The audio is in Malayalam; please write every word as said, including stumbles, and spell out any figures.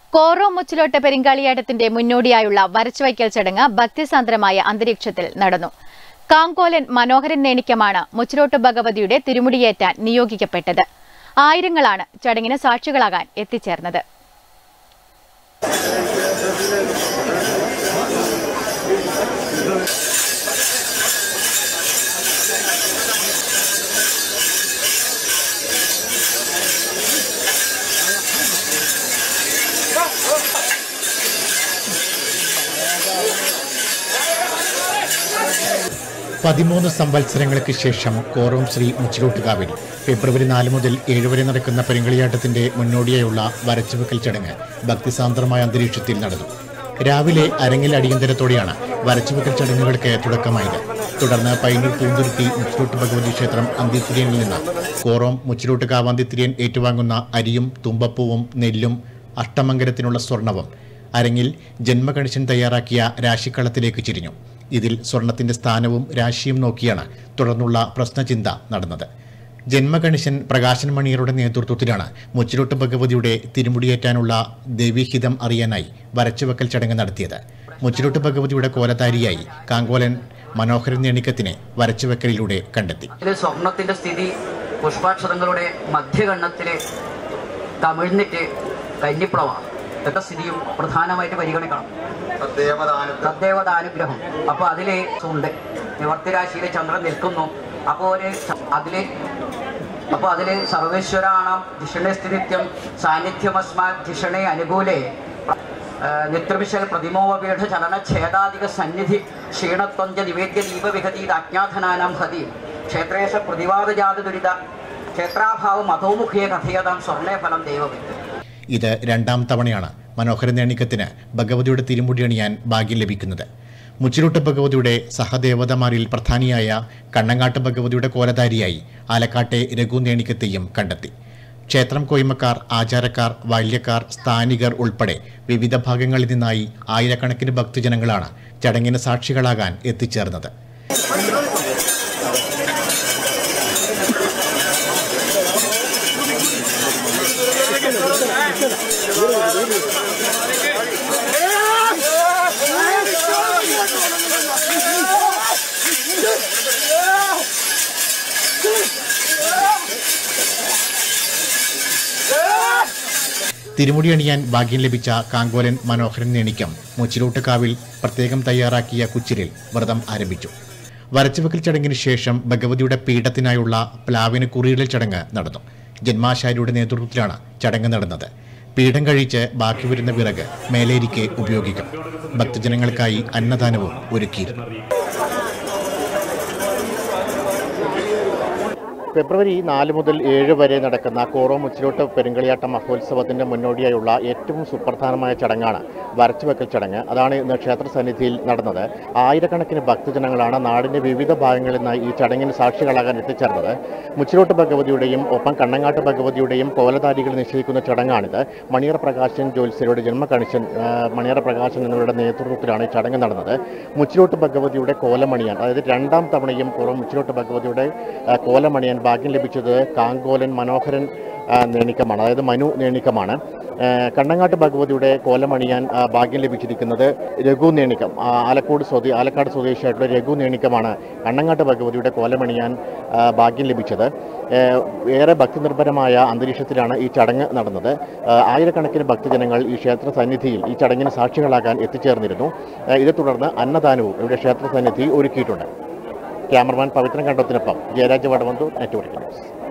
കോറോം മുച്ചിലോട്ട് പെരിങ്കാളിയാട്ടത്തിന്റെ മുന്നോടിയായുള്ള വരച്ചുവയ്ക്കൽ ചടങ്ങ് ഭക്തിസാന്ദ്രമായ അന്തരീക്ഷത്തിൽ നടന്നു. കാങ്കോലൻ മനോഹരൻ നേണിക്കമാണ് മുച്ചിലോട്ട് ഭഗവതിയുടെ തിരുമുടിയേറ്റാൻ നിയോഗിക്കപ്പെട്ടത്. ആയിരങ്ങളാണ് ചടങ്ങിന് സാക്ഷികളാകാൻ എത്തിച്ചേർന്നത്. പതിമൂന്ന് സംവത്സരങ്ങൾക്ക് ശേഷം കോറോം ശ്രീ മുച്ചിലോട്ടുകാവിൽ ഫെബ്രുവരി നാല് മുതൽ ഏഴ് വരെ നടക്കുന്ന പെരിങ്കളിയാട്ടത്തിന്റെ മുന്നോടിയായുള്ള വരച്ചുവെക്കൽ ചടങ്ങ് ഭക്തിസാന്ദ്രമായ അന്തരീക്ഷത്തിൽ നടന്നു. രാവിലെ അരങ്ങിൽ അടിയന്തരത്തോടെയാണ് വരച്ചുവെക്കൽ ചടങ്ങുകൾക്ക് തുടക്കമായത്. തുടർന്ന് പയ്യന്നൂർ പൂന്തുരുത്തി മുച്ചിലോട്ട് ഭഗവതി ക്ഷേത്രം അന്തിത്തിരിയനിൽ നിന്ന് കോറോം മുച്ചിലോട്ടുകാവ് അന്തിത്തിരിയൻ ഏറ്റുവാങ്ങുന്ന അരിയും തുമ്പപ്പൂവും നെല്ലും അഷ്ടമംഗലത്തിനുള്ള സ്വർണവും അരങ്ങിൽ ജന്മഗണേശൻ തയ്യാറാക്കിയ രാശിക്കളത്തിലേക്ക് ചിരിഞ്ഞു. ഇതിൽ സ്വർണത്തിന്റെ സ്ഥാനവും രാശിയും നോക്കിയാണ് തുടർന്നുള്ള പ്രശ്നചിന്ത നടന്നത്. ജന്മഗണേശൻ പ്രകാശൻ മണിയരുടെ നേതൃത്വത്തിലാണ് മുച്ചിലോട്ട് ഭഗവതിയുടെ തിരുമുടിയേറ്റാനുള്ള ദേവീഹിതം അറിയാനായി വരച്ചുവെക്കൽ ചടങ്ങ് നടത്തിയത്. മുച്ചിലോട്ട് ഭഗവതിയുടെ കോലധാരിയായി കാങ്കോലൻ മനോഹരൻ നേണിക്കത്തിനെ വരച്ചുവെക്കലിലൂടെ കണ്ടെത്തി. സ്വർണത്തിന്റെ സ്ഥിതി പുഷ്പാക്ഷരങ്ങളുടെ മധ്യകണ്ണത്തിലെ തമിഴ്ന്നിട്ട് കന്നിപ്ലവാണ്. ഇതൊക്കെ സ്ഥിതിയും പ്രധാനമായിട്ട് പരിഗണിക്കണം. തദ്ദേവതാനുഗ്രഹം. അപ്പൊ അതിലെ ഉണ്ട് നിവർത്തിരാശിയിലെ ചന്ദ്രൻ നിൽക്കുന്നു. അപ്പോൾ അതില് അപ്പൊ അതില് സർവേശ്വരാണാം ധിഷണേ സ്ഥിതിത്യം സാന്നിധ്യമസ്മാ ധിഷണേ അനുകൂലേ നിത്യവിശൽ പ്രതിമോപീഠ ചലനഛേദാധിക സന്നിധി ക്ഷീണത്വഞ്ച നിവേദ്യ ദീപവിഹതീത് അജ്ഞാധനാനാം ഹതി ക്ഷേത്രേശ പ്രതിവാദജാത ദുരിത ക്ഷേത്രാഭാവം അധോമുഖേ കഥയതാം സ്വർണേ ഫലം ദൈവവിത്ത്. ഇത് രണ്ടാം തവണയാണ് മനോഹരൻ നേണിക്കത്തിന് ഭഗവതിയുടെ തിരുമുടി അണിയാൻ ഭാഗ്യം ലഭിക്കുന്നത്. മുച്ചിലോട്ട് ഭഗവതിയുടെ സഹദേവതമാരിൽ പ്രധാനിയായ കണ്ണങ്ങാട്ട് ഭഗവതിയുടെ കോലധാരിയായി ആലക്കാട്ടെ രഘു നേണിക്കത്തെയും കണ്ടെത്തി. ക്ഷേത്രം കോയ്മക്കാർ, ആചാരക്കാർ, ബാല്യക്കാർ, സ്ഥാനികർ ഉൾപ്പെടെ വിവിധ ഭാഗങ്ങളിൽ നിന്നായി ആയിരക്കണക്കിന് ഭക്തജനങ്ങളാണ് ചടങ്ങിന് സാക്ഷികളാകാൻ എത്തിച്ചേർന്നത്. തിരുമുടി അണിയാൻ ഭാഗ്യം ലഭിച്ച കാങ്കോലൻ മനോഹരൻ നേണിക്കം മുച്ചിലോട്ട് കാവിൽ പ്രത്യേകം തയ്യാറാക്കിയ കുച്ചിലിൽ വ്രതം ആരംഭിച്ചു. വരച്ചുവെക്കൽ ചടങ്ങിന് ശേഷം ഭഗവതിയുടെ പീഠത്തിനായുള്ള പ്ലാവിന് കുറിയിടൽ ചടങ്ങ് നടന്നു. ജന്മാശാരിയുടെ നേതൃത്വത്തിലാണ് ചടങ്ങ് നടന്നത്. പീഠം കഴിച്ച് ബാക്കി വരുന്ന വിറക് മേലേരിക്ക് ഉപയോഗിക്കും. ഭക്തജനങ്ങൾക്കായി അന്നദാനവും ഒരുക്കിയിരുന്നു. ഫെബ്രുവരി നാല് മുതൽ ഏഴ് വരെ നടക്കുന്ന കോറോം മുച്ചിലോട്ട് പെരിങ്കളിയാട്ട മഹോത്സവത്തിന്റെ മുന്നോടിയായുള്ള ഏറ്റവും സുപ്രധാനമായ ചടങ്ങാണ് വരച്ചുവെക്കൽ ചടങ്ങ്. അതാണ് ഇന്ന് ക്ഷേത്ര സന്നിധിയിൽ നടന്നത്. ആയിരക്കണക്കിന് ഭക്തജനങ്ങളാണ് നാടിന്റെ വിവിധ ഭാഗങ്ങളിൽ നിന്നായി ഈ ചടങ്ങിന് സാക്ഷികളാകാൻ എത്തിച്ചേർന്നത്. മുച്ചിലോട്ട് ഭഗവതിയുടെയും ഒപ്പം കണ്ണങ്ങാട്ട് ഭഗവതിയുടെയും കോലധാരികൾ നിശ്ചയിക്കുന്ന ചടങ്ങാണിത്. മണിയറ പ്രകാശൻ ജ്യോത്സ്യരുടെ ജന്മഗണേശൻ മണിയറ പ്രകാശൻ എന്നിവരുടെ നേതൃത്വത്തിലാണ് ഈ ചടങ്ങ് നടന്നത്. മുച്ചിലോട്ട് ഭഗവതിയുടെ കോലമണിയാൻ, അതായത് രണ്ടാം തവണയും കോറോം മുച്ചിലോട്ട് ഭഗവതിയുടെ കോലമണിയാൻ ഭാഗ്യം ലഭിച്ചത് കാങ്കോലൻ മനോഹരൻ നേണിക്കമാണ്, അതായത് മനു നേണിക്കമാണ്. കണ്ണങ്ങാട്ട് ഭഗവതിയുടെ കോലമണിയാൻ ഭാഗ്യം ലഭിച്ചിരിക്കുന്നത് രഘു നേണിക്കം, ആലക്കോട് സ്വദേ ആലക്കാട് സ്വദേശിയായിട്ടുള്ള രഘു നേണിക്കമാണ് കണ്ണങ്ങാട്ട് ഭഗവതിയുടെ കോലമണിയാൻ ഭാഗ്യം ലഭിച്ചത്. ഏറെ ഭക്തിനിർഭരമായ അന്തരീക്ഷത്തിലാണ് ഈ ചടങ്ങ് നടന്നത്. ആയിരക്കണക്കിന് ഭക്തജനങ്ങൾ ഈ ക്ഷേത്ര സന്നിധിയിൽ ഈ ചടങ്ങിന് സാക്ഷികളാകാൻ എത്തിച്ചേർന്നിരുന്നു. ഇതേ തുടർന്ന് അന്നദാനവും ഇവിടെ ക്ഷേത്ര സന്നിധി ഒരുക്കിയിട്ടുണ്ട്. ക്യാമറമാൻ പവിത്രൻ കണ്ടത്തിനൊപ്പം ജയരാജ് വടവന്തൂർ, നെറ്റ്വർക്ക് ന്യൂസ്.